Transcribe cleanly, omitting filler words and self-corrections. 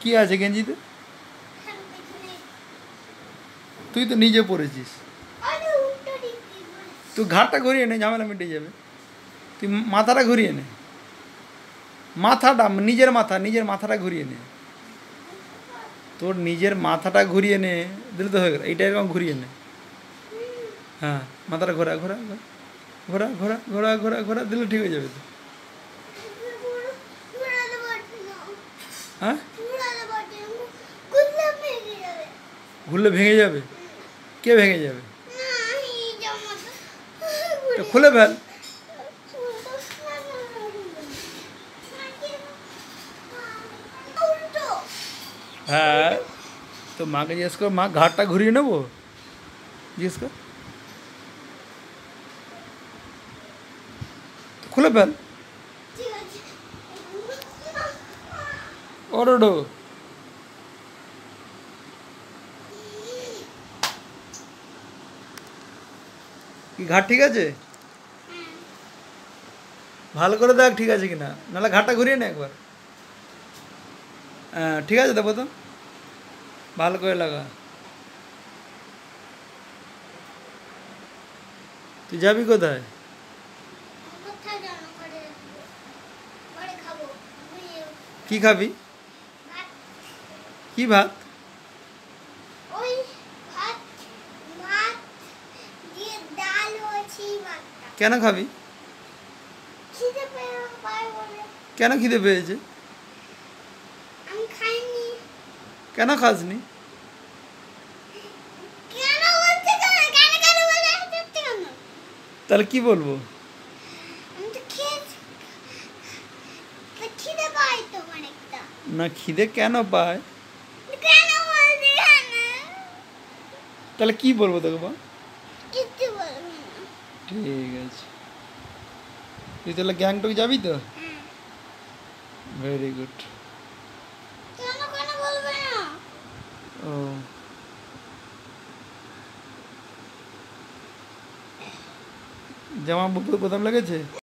কি আছে গেঞ্জিতে? তুই তো নিজে পড়েছিস। তুই ঘাটটা ঘুরিয়ে নে, ঝামেলা মিটে যাবে। তুই মাথাটা ঘুরিয়ে নে, মাথাটা, নিজের মাথাটা ঘুরিয়ে নে। তোর নিজের মাথাটা ঘুরিয়ে নে, দিলে তো হয়ে গেল। এইটা এরকম ঘুরিয়ে নে। হ্যাঁ, মাথাটা ঘোরা ঘোরা ঘোরা ঘোরা ঘোরা ঘোরা ঘোরা দিলে ঠিক হয়ে যাবে তো। হ্যাঁ, ঘুরলে ভেঙে যাবে? কে ভেঙে যাবে? খুলে ফেল। হ্যাঁ, তো মাকে জিজ্ঞেস কর, মা ঘাটটা ঘুরিয়ে নেবো? জিজ্ঞেস কর, খুলে ফেল। ওরডো কি ঘাট ঠিক আছে? ভালো করে দেখ ঠিক আছে কিনা, নাহলে ঘাটটা ঘুরিয়ে নে একবার। হ্যাঁ ঠিক আছে, দেখো তো, ভালো করে লাগা। তুই যাবি কোথায়? কি খাবি? কি ভাত? কেন খাবি? কেন খিদে পেয়েছে? কেন খাসনি? তাহলে কি বলবো? না, খিদে কেন পায়? তাহলে কি বলবো তোকে বল? ঠিক আছে, তুই তাহলে গ্যাংটক যাবি তো? Very good. ও, জামা বোতাম লেগেছে?